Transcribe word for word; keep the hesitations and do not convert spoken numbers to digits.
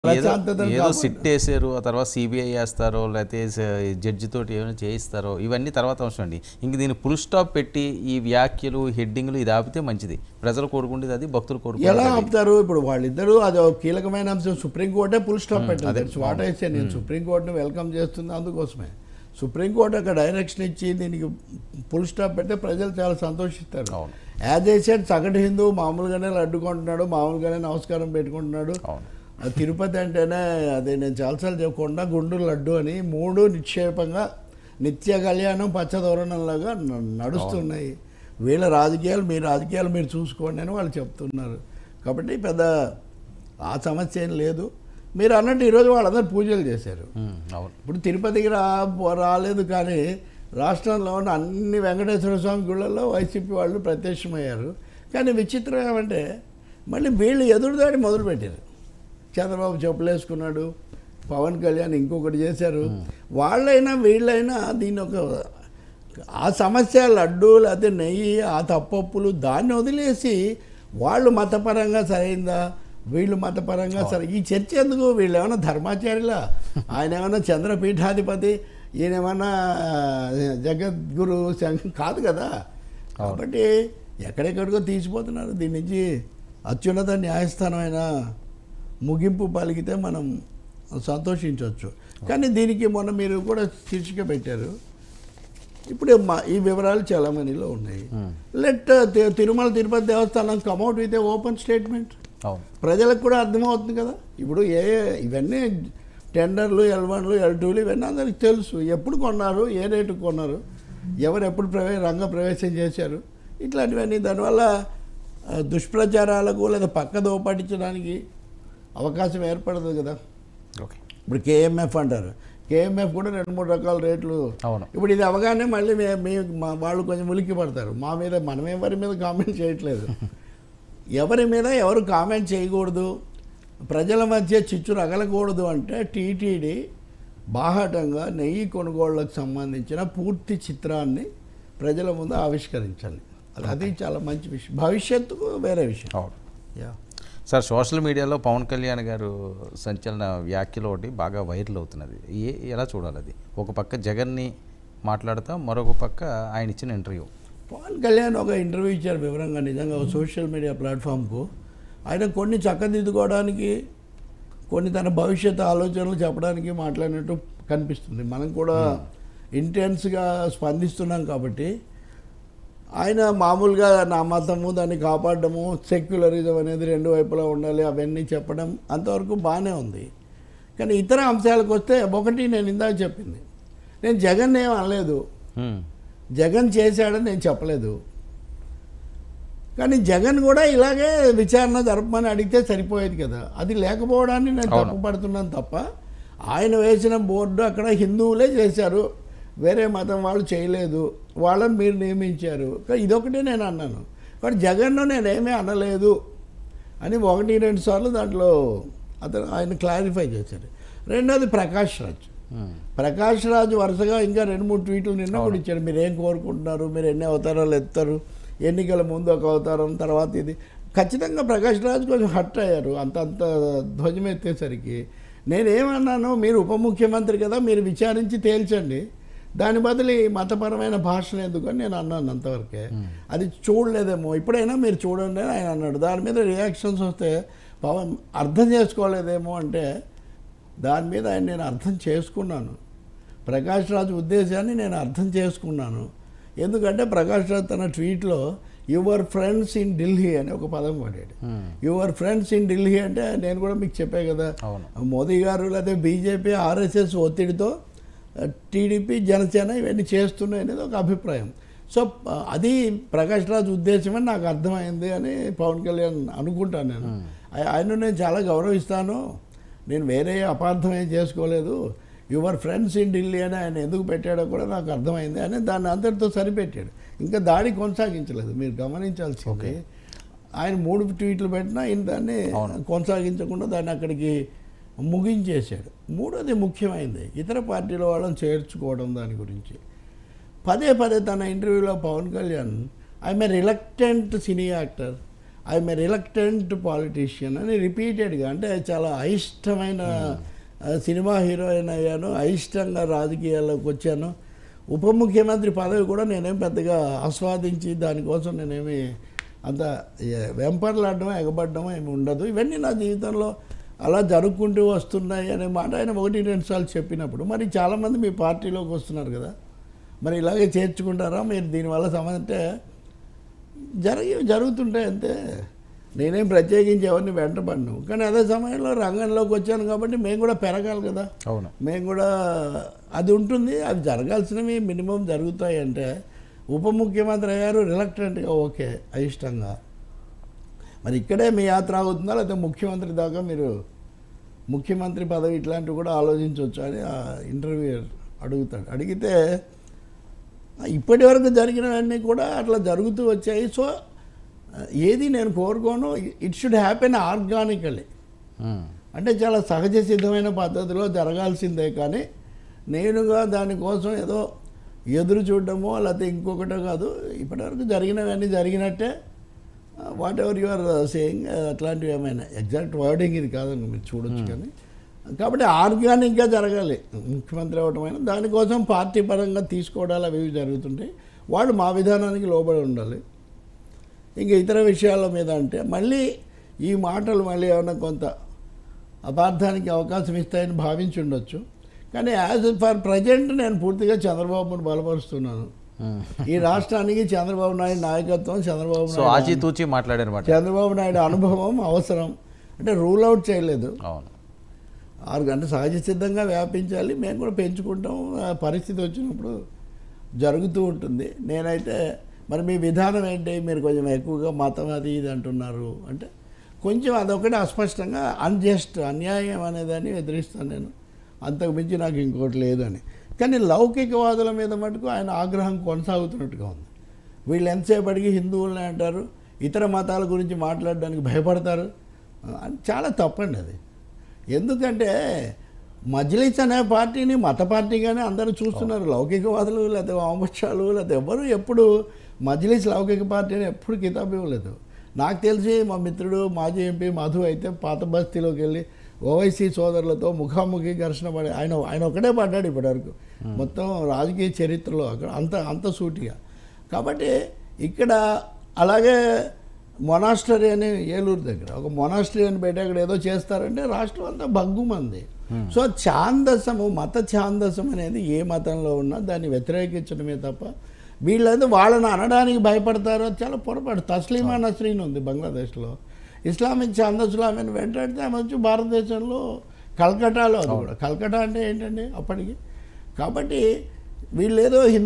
ఏదో సిట్ వేసారు, ఆ తర్వాత సిబిఐ వేస్తారో లేకపోతే జడ్జి తోటి ఏమైనా చేయిస్తారో ఇవన్నీ తర్వాత అవసరం అండి. ఇంక దీన్ని ఫుల్ స్టాప్ పెట్టి ఈ వ్యాఖ్యలు హెడ్డింగ్లు ఇది ఆపితే మంచిది. ప్రజలు కోరుకుంటుంది అది, భక్తులు కోరుకుంటారు. ఎలా ఆపుతారు? ఇప్పుడు వాళ్ళిద్దరూ అది కీలకమైన అంశం. సుప్రీంకోర్టే ఫుల్ స్టాప్ పెట్టారు. వాట్ అయితే నేను సుప్రీంకోర్టుని వెల్కమ్ చేస్తుంది అందుకోసమే. సుప్రీంకోర్టు అక్కడ డైరెక్షన్ ఇచ్చి దీనికి ఫుల్ స్టాప్ పెడితే ప్రజలు చాలా సంతోషిస్తారు. యాజ్ ఏ సెడ్ సగటు హిందూ మామూలుగానే అడ్డుకుంటున్నాడు, మామూలుగానే నమస్కారం పెట్టుకుంటున్నాడు. తిరుపతి అంటేనే అదే నేను చాలాసార్లు చెప్పకుండా గుండు లడ్డు అని మూడు నిక్షేపంగా నిత్య కళ్యాణం పచ్చదోరణంలాగా నడుస్తున్నాయి. వీళ్ళ రాజకీయాలు మీ రాజకీయాలు మీరు చూసుకోండి అని వాళ్ళు చెప్తున్నారు. కాబట్టి పెద్ద ఆ సమస్య ఏం లేదు. మీరు అన్నట్టు ఈరోజు వాళ్ళందరూ పూజలు చేశారు. ఇప్పుడు తిరుపతికి రా రాలేదు కానీ రాష్ట్రంలో ఉన్న అన్ని వెంకటేశ్వర స్వామి గుళ్ళల్లో వైసీపీ వాళ్ళు ప్రత్యక్షమయ్యారు. కానీ విచిత్రం ఏమంటే మళ్ళీ వీళ్ళు ఎదురుదాడి మొదలుపెట్టారు. చంద్రబాబు చెప్పులు వేసుకున్నాడు, పవన్ కళ్యాణ్ ఇంకొకటి చేశారు. వాళ్ళైనా వీళ్ళైనా దీని ఒక ఆ సమస్య లడ్డు లేకపోతే నెయ్యి ఆ తప్పప్పులు దాన్ని వదిలేసి వాళ్ళు మతపరంగా సరైందా, వీళ్ళు మతపరంగా సరే ఈ చర్చ ఎందుకు? వీళ్ళు ఏమైనా ధర్మాచార్యులా? ఆయన ఏమైనా చంద్రపీఠాధిపతి, ఈయన ఏమన్నా జగద్గురు కాదు కదా. కాబట్టి ఎక్కడెక్కడికో తీసిపోతున్నారు. దీని నుంచి అత్యున్నత న్యాయస్థానమైన ముగింపు పలికితే మనం సంతోషించవచ్చు. కానీ దీనికి మొన్న మీరు కూడా శీర్షిక పెట్టారు. ఇప్పుడు మా ఈ వివరాలు చాలామందిలో ఉన్నాయి. Let Tirumala Tirupati Devasthanam come out with a open statement. ప్రజలకు కూడా అర్థమవుతుంది కదా. ఇప్పుడు ఏ ఇవన్నీ టెండర్లు, ఎల్ వన్లు, ఎల్ టూలు ఇవన్నీ అందరికి తెలుసు. ఎప్పుడు కొన్నారు, ఏ రేటు కొన్నారు, ఎవరు ఎప్పుడు ప్రవే రంగ ప్రవేశం చేశారు, ఇట్లాంటివన్నీ. దానివల్ల దుష్ప్రచారాలకు లేదా పక్కదో పట్టించడానికి అవకాశం ఏర్పడదు కదా. ఓకే, ఇప్పుడు కేఎంఎఫ్ అంటారు. కేఎంఎఫ్ కూడా రెండు మూడు రకాల రేట్లు. ఇప్పుడు ఇది అవగానే మళ్ళీ మీ వాళ్ళు కొంచెం ఉలిక్కి పడతారు. మా మీద మనం ఎవరి మీద కామెంట్ చేయట్లేదు. ఎవరి మీద ఎవరు కామెంట్ చేయకూడదు, ప్రజల మధ్య చిచ్చు రగలకూడదు అంటే టీటీడీ బాహాటంగా నెయ్యి కొనుగోళ్లకు సంబంధించిన పూర్తి చిత్రాన్ని ప్రజల ముందు ఆవిష్కరించాలి. అది చాలా మంచి విషయం. భవిష్యత్తుకు వేరే విషయం. యా సార్, సోషల్ మీడియాలో పవన్ కళ్యాణ్ గారు సంచలన వ్యాఖ్యలు ఒకటి బాగా వైరల్ అవుతున్నది. ఏ ఎలా చూడాలి అది? ఒక పక్క జగన్ని మాట్లాడుతూ, మరొక పక్క ఆయన ఇచ్చిన ఇంటర్వ్యూ. పవన్ కళ్యాణ్ ఒక ఇంటర్వ్యూ ఇచ్చారు వివరంగా. నిజంగా సోషల్ మీడియా ప్లాట్ఫామ్కు ఆయన కొన్ని చక్కదిద్దుకోవడానికి, కొన్ని తన భవిష్యత్తు ఆలోచనలు చెప్పడానికి మాట్లాడినట్టు కనిపిస్తుంది. మనం కూడా ఇంటెన్స్గా స్పందిస్తున్నాం కాబట్టి ఆయన మామూలుగా నా మతము దాన్ని కాపాడము, సెక్యులరిజం అనేది రెండు వైపులా ఉండాలి అవన్నీ చెప్పడం అంతవరకు బాగానే ఉంది. కానీ ఇతర అంశాలకు వస్తే ఒకటి నేను ఇందాక చెప్పింది, నేను జగన్ ఏం అనలేదు, జగన్ చేశాడని నేను చెప్పలేదు. కానీ జగన్ కూడా ఇలాగే విచారణ జరపమని అడిగితే సరిపోయేది కదా. అది లేకపోవడాన్ని నేను తప్పుపడుతున్నాను తప్ప ఆయన వేసిన బోర్డు అక్కడ హిందువులే చేశారు, వేరే మతం వాళ్ళు చేయలేదు, వాళ్ళని మీరు నియమించారు. ఇదొకటే నేను అన్నాను. కానీ జగన్ను నేనేమీ అనలేదు అని ఒకటి రెండు సార్లు దాంట్లో అతను ఆయన క్లారిఫై చేశారు. రెండోది ప్రకాష్ రాజ్. ప్రకాష్ రాజ్ వరుసగా ఇంకా రెండు మూడు ట్వీట్లు నిన్న కూడా ఇచ్చారు. మీరు ఏం కోరుకుంటున్నారు, మీరు ఎన్ని అవతారాలు ఎత్తారు, ఎన్నికల ముందు ఒక అవతారం, తర్వాత ఇది. ఖచ్చితంగా ప్రకాష్ రాజ్ కొంచెం హర్ట్ అయ్యారు అంత అంత ధ్వజం ఎత్తేసరికి. నేనేమన్నాను, మీరు ఉప ముఖ్యమంత్రి కదా, మీరు విచారించి తేల్చండి, దాని బదులు మతపరమైన భాషను ఎందుకని నేను అన్నాను అంతవరకే. అది చూడలేదేమో, ఇప్పుడైనా మీరు చూడండి అని ఆయన అన్నాడు. దాని మీద రియాక్షన్స్ వస్తే పవన్ అర్థం చేసుకోలేదేమో అంటే దాని మీద ఆయన నేను అర్థం చేసుకున్నాను. ప్రకాష్ రాజ్ ఉద్దేశాన్ని నేను అర్థం చేసుకున్నాను. ఎందుకంటే ప్రకాష్ రాజ్ తన ట్వీట్లో యువర్ ఫ్రెండ్స్ ఇన్ ఢిల్లీ అని ఒక పదం వాడాడు. యువర్ ఫ్రెండ్స్ ఇన్ ఢిల్లీ అంటే నేను కూడా మీకు చెప్పే కదా, మోదీ గారు లేదా బీజేపీ ఆర్ఎస్ఎస్ ఒత్తిడితో టీడీపీ జనసేన ఇవన్నీ చేస్తున్నాయి అనేది ఒక అభిప్రాయం. సో అది ప్రకాష్ రాజ్ ఉద్దేశం అని నాకు అర్థమైంది అని పవన్ కళ్యాణ్ అనుకుంటాను. నేను ఆయన నేను చాలా గౌరవిస్తాను, నేను వేరే అపార్థం ఏం చేసుకోలేదు. యువర్ ఫ్రెండ్స్ ఇన్ ఢిల్లీ అని ఆయన ఎందుకు పెట్టాడో కూడా నాకు అర్థమైంది అని దాన్ని అందరితో సరిపెట్టాడు. ఇంకా దాడి కొనసాగించలేదు. మీరు గమనించాల్సింది, ఆయన మూడు ట్వీట్లు పెట్టినా ఈయన దాన్ని కొనసాగించకుండా దాన్ని అక్కడికి ముగించేశాడు. మూడోది ముఖ్యమైనది, ఇతర పార్టీల వాళ్ళని చేర్చుకోవడం. దాని గురించి పదే పదే తన ఇంటర్వ్యూలో Pavan Kalyan I'm a reluctant cine actor, I'm a reluctant politician అని రిపీటెడ్గా, అంటే చాలా అయిష్టమైన సినిమా హీరోయిన్ అయ్యాను, అయిష్టంగా రాజకీయాల్లోకి వచ్చాను, ఉప ముఖ్యమంత్రి పదవి కూడా నేనేం పెద్దగా ఆస్వాదించి దానికోసం నేనేమి అంత వెంపర్లాడడం ఎగబడడం ఏమి ఉండదు. ఇవన్నీ నా జీవితంలో అలా జరుపుకుంటూ వస్తున్నాయి అనే మాట ఆయన ఒకటి రెండు సార్లు చెప్పినప్పుడు, మరి చాలామంది మీ పార్టీలోకి వస్తున్నారు కదా, మరి ఇలాగే చేర్చుకుంటారా మీరు దీనివల్ల సంబంధం అంటే జరిగి జరుగుతుంటాయి అంతే. నేనేం ప్రత్యేకించి ఎవరిని వెంటపడను, కానీ అదే సమయంలో రంగంలోకి వచ్చాను కాబట్టి మేము కూడా పెరగాలి కదా. అవును, మేము కూడా అది ఉంటుంది, అది జరగాల్సినవి మినిమం జరుగుతాయి. అంటే ఉప ముఖ్యమంత్రి అయ్యారు రిలక్టెంట్గా, ఓకే, అయిష్టంగా. మరి ఇక్కడే మీ యాత్ర అవుతుందా లేకపోతే ముఖ్యమంత్రి దాకా మీరు ముఖ్యమంత్రి పదవి ఇట్లాంటివి కూడా ఆలోచించవచ్చు అని ఆ ఇంటర్వ్యూ అడుగుతాడు. అడిగితే ఇప్పటి వరకు జరిగినవన్నీ కూడా అట్లా జరుగుతూ వచ్చాయి. సో ఏది నేను కోరుకోను, ఇట్ షుడ్ హ్యాపెన్ ఆర్గానికలీ, అంటే చాలా సహజ సిద్ధమైన పద్ధతిలో జరగాల్సిందే. కానీ నేనుగా దానికోసం ఏదో ఎదురు చూడడమో లేకపోతే ఇంకొకటో కాదు. ఇప్పటివరకు జరిగినవన్నీ జరిగినట్టే, whatever you are saying అట్లాంటివి ఏమైనా ఎగ్జాక్ట్ వర్డింగ్ ఇది కాదని మీరు చూడొచ్చు. కానీ కాబట్టి ఆర్గానిక్గా జరగాలి ముఖ్యమంత్రి అవ్వటమైనా, దానికోసం పార్టీ పరంగా తీసుకోవడాలు అవి జరుగుతుంటాయి. వాళ్ళు మా విధానానికి లోబడి ఉండాలి. ఇంకా ఇతర విషయాల మీద అంటే మళ్ళీ ఈ మాటలు మళ్ళీ ఏమైనా కొంత అపార్థానికి అవకాశం ఇస్తాయని భావించి ఉండొచ్చు. కానీ యాజ్ ఫర్ ప్రజెంట్ నేను పూర్తిగా చంద్రబాబును బలపరుస్తున్నాను. ఈ రాష్ట్రానికి చంద్రబాబు నాయుడు నాయకత్వం, చంద్రబాబు నాయుడు ఆచితూచి మాట్లాడారు, చంద్రబాబు నాయుడు అనుభవం అవసరం. అంటే రూల్ అవుట్ చేయలేదు, ఆరు గంటలు సహజ సిద్ధంగా వ్యాపించాలి, మేము కూడా పెంచుకుంటాం. పరిస్థితి వచ్చినప్పుడు జరుగుతూ ఉంటుంది. నేనైతే మరి మీ విధానం ఏంటి, మీరు కొంచెం ఎక్కువగా మతం అది ఇది అంటున్నారు అంటే కొంచెం అదొకటి అస్పష్టంగా అన్జస్ట్, అన్యాయం అనేదాన్ని ఎదిరిస్తాను నేను, అంతకు మించి నాకు ఇంకోటి లేదని. కానీ లౌకికవాదుల మీద మటుకు ఆయన ఆగ్రహం కొనసాగుతున్నట్టుగా ఉంది. వీళ్ళు ఎంతసేపటికి హిందువులనే అంటారు, ఇతర మతాల గురించి మాట్లాడడానికి భయపడతారు. చాలా తప్పండి అది. ఎందుకంటే మజ్లిస్ అనే పార్టీని మత పార్టీగానే అందరూ చూస్తున్నారు. లౌకికవాదులు లేకపోతే వామపక్షాలు లేకపోతే ఎవరు ఎప్పుడు మజ్లిస్ లౌకిక పార్టీ అని ఎప్పుడు కితాబు ఇవ్వలేదు. నాకు తెలిసి మా మిత్రుడు మాజీ ఎంపీ మధు అయితే పాత బస్తీలోకి వెళ్ళి ఓవైసీ సోదరులతో ముఖాముఖి ఘర్షణ పడి ఆయన ఆయన ఒకటే పడ్డాడు ఇప్పటివరకు మొత్తం రాజకీయ చరిత్రలో అక్కడ అంత అంత సూటిగా. కాబట్టి ఇక్కడ అలాగే మొనాస్టరీ అని ఏలూరు దగ్గర ఒక మొనాస్టరీ అని పెట్టి అక్కడ ఏదో చేస్తారంటే రాష్ట్రం అంతా భగ్గుమంది. సో ఛాందసము, మత ఛాందసం అనేది ఏ మతంలో ఉన్నా దాన్ని వ్యతిరేకించడమే తప్ప వీళ్ళైతే వాళ్ళని అనడానికి భయపడతారో చాలా పొరపాటు. తస్లీమా నస్రీన్ ఉంది బంగ్లాదేశ్లో, ఇస్లామిక్ ఛాందసులు ఆమెను వెంటాడితే ఆమె వచ్చి భారతదేశంలో కల్కటాలో, అది కూడా కల్కటా అంటే ఏంటండి అప్పటికి. కాబట్టి వీళ్ళేదో